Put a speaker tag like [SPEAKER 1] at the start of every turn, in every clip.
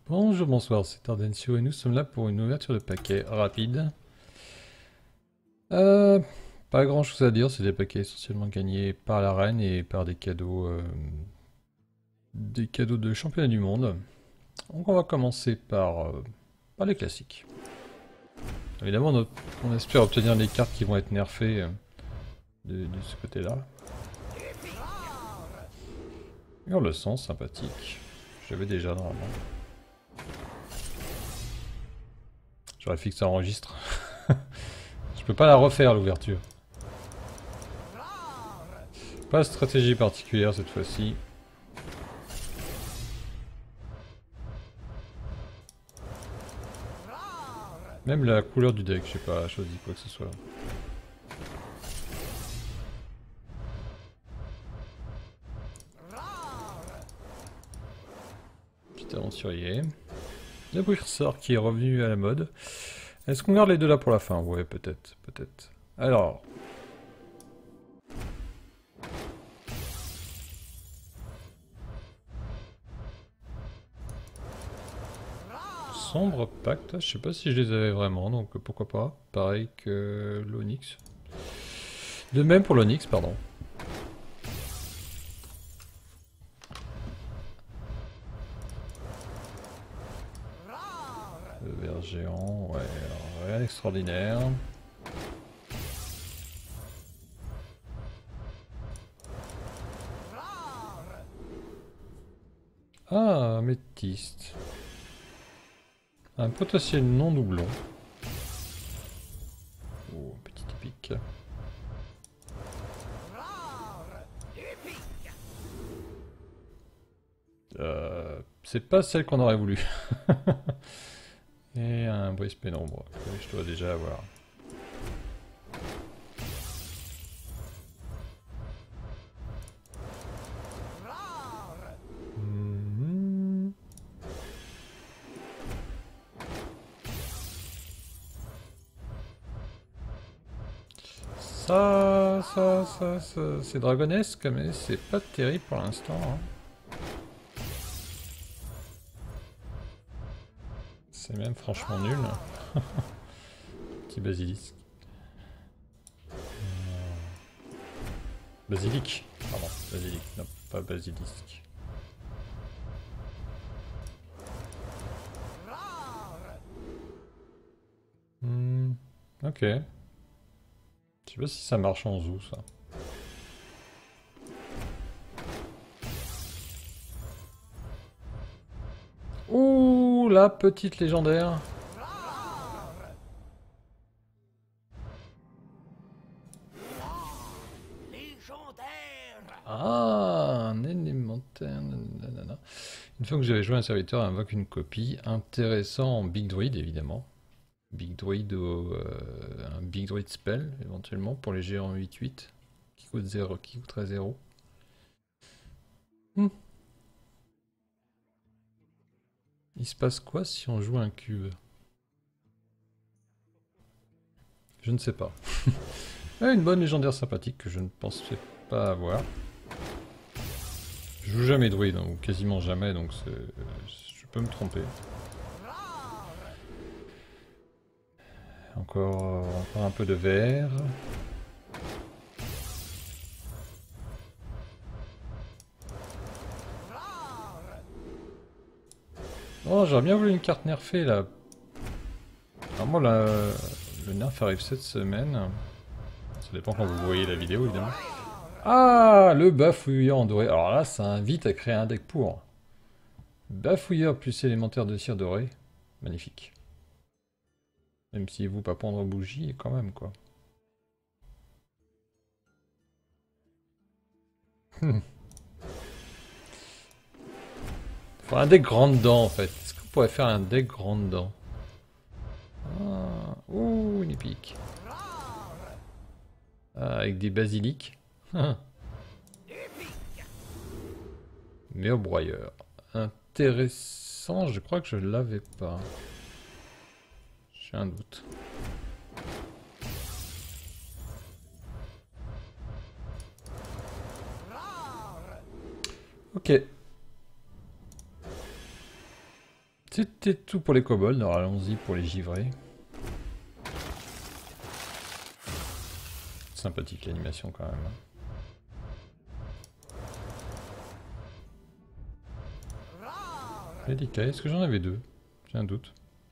[SPEAKER 1] Bonjour, bonsoir, c'est Ardencio et nous sommes là pour une ouverture de paquets rapide. Euh, Pas grand chose à dire, c'est des paquets essentiellement gagnés par la reine et par des cadeaux de championnat du monde. Donc on va commencer par les classiques. Évidemment, on espère obtenir les cartes qui vont être nerfées de ce côté-là. Et on le sent, sympathique. J'avais déjà normalement. J'aurais fait que ça enregistre. Je peux pas la refaire l'ouverture. Pas de stratégie particulière cette fois-ci. Même la couleur du deck, j'ai pas choisi quoi que ce soit. Petit aventurier. Le Brisseur qui est revenu à la mode. Est-ce qu'on garde les deux là pour la fin? Ouais, peut-être, peut-être. Alors. Sombre Pacte, je sais pas si je les avais vraiment, donc pourquoi pas. Pareil que l'Onyx. De même pour l'Onyx, pardon. Le ver géant, ouais, alors, rien d'extraordinaire. Ah, améthyste. Un potentiel non doublon. Oh, petit épique. C'est pas celle qu'on aurait voulu. Et un brise pénombre que je dois déjà avoir. Mhm. Ça, c'est dragonesque, mais c'est pas terrible pour l'instant. Hein. C'est même franchement nul. Petit basilisque. Basilic. Pardon, basilic, non, pas basilisque. Ok. Je sais pas si ça marche en zoo, ça. Ouh, la petite légendaire. Ah, un élémentaire. Nanana. Une fois que j'avais joué un serviteur, invoque une copie. Intéressant en Big Druid, évidemment. Big Druid ou un Big Druid spell, éventuellement, pour les géants 8-8, qui coûterait 0. Il se passe quoi si on joue un cube? Je ne sais pas. Ah, une bonne légendaire sympathique que je ne pensais pas avoir. Je joue jamais druide, hein, ou quasiment jamais, donc je peux me tromper. Encore un peu de vert. Oh, j'aurais bien voulu une carte nerfée là. Alors moi, le nerf arrive cette semaine. Ça dépend quand vous voyez la vidéo, évidemment. Ah, le bafouilleur en doré. Alors là, ça invite à créer un deck pour. Bafouilleur plus élémentaire de cire doré. Magnifique. Même si vous pas prendre bougie, quand même, quoi. Faut un deck grande dent, en fait. Est-ce qu'on pourrait faire un deck grande dent? Ah, ouh, une épique. Ah, avec des basiliques. Mais au broyeur. Intéressant, je crois que je l'avais pas. J'ai un doute. Ok. C'était tout pour les kobolds, alors allons-y pour les givrés. Sympathique l'animation quand même. Délicat, est-ce que j'en avais deux? J'ai un doute.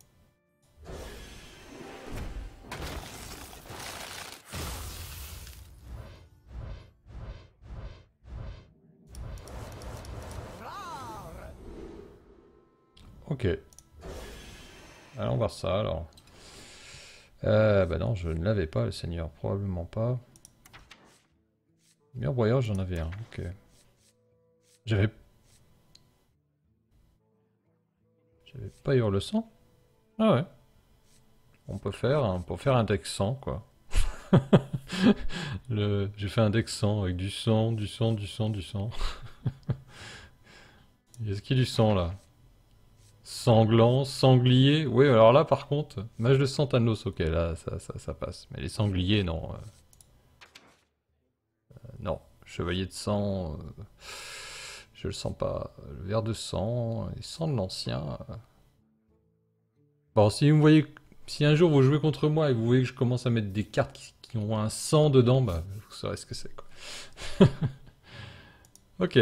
[SPEAKER 1] Ok. Allons voir ça alors. Bah non, je ne l'avais pas, le seigneur, probablement pas. Mur broyeur, j'en avais un, ok. J'avais pas hurle sang. Ah ouais. On peut faire pour faire un deck 100 quoi. J'ai fait un deck 100 avec du sang, du sang, du sang, du sang. Est-ce qu'il y a du sang là? Sanglant, sanglier. Oui, alors là par contre, mage de Santanos, ok, là ça passe. Mais les sangliers, non. Non. Chevalier de sang, je le sens pas. Le verre de sang, les sangs de l'ancien. Bon, si vous me voyez, si un jour vous jouez contre moi et que vous voyez que je commence à mettre des cartes qui ont un sang dedans, bah vous saurez ce que c'est quoi. Ok.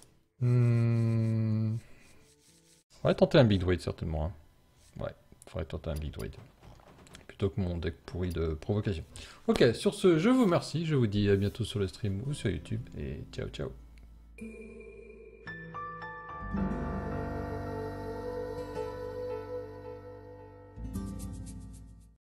[SPEAKER 1] Hmm. On va tenter un big druid certainement. Hein. Ouais, faudrait tenter un big druid. Plutôt que mon deck pourri de provocation. Ok, sur ce, je vous remercie, je vous dis à bientôt sur le stream ou sur YouTube, et ciao ciao.